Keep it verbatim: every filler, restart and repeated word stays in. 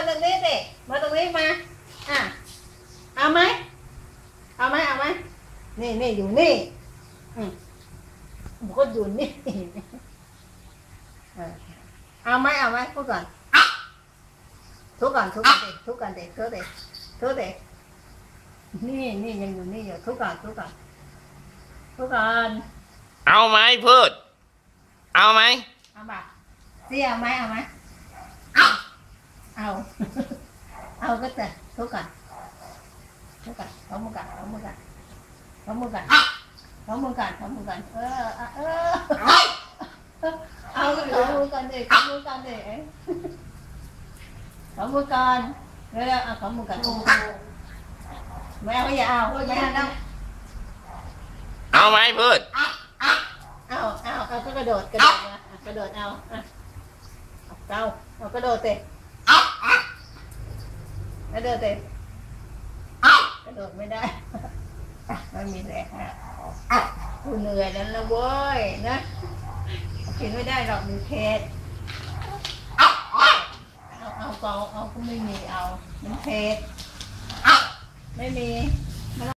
ตรงนี้สิมาตรงนี้มาอ่ะเอาไหมเอาไหมเอาไหมนี่นี่อยู่นี่อืมผมก็อยู่นี่เอาไหมเอาไหมพูดก่อนทุกก่อนทุกก่อนเด็กทุกก่อนเด็กทุกเด็กทุกเด็กนี่นี่ยังอยู่นี่อยู่ทุกก่อนทุกก่อนทุกก่อนเอาไหมพูดเอาไหมเอาบ่าเสียเอาไหมเอาไหมเอาเอาก็จะทุกก่อนทุกก่อนเอามือกันเอามือกันเอามือกันเอามือกันเอามือกันเออเออเอาเอามือกันเด็กเอามือกันเด็กเอามือกันเร็วๆเอาเอามือกันไม่เอาอย่าเอาไม่เอาแล้วเอาไหมพูดเอาเอาเอาก็กระโดดกระโดดนะกระโดดเอาเอาเอากระโดดเตะกระโดดเตะกระโดดไม่ได้ไม่มีแรงนะกูเหนื่อยแล้วนะเว้ยนะกินไม่ได้หรอกมีเพชรเอาเอาเอาเอาก็ไม่มีเอามันเพชรไม่มี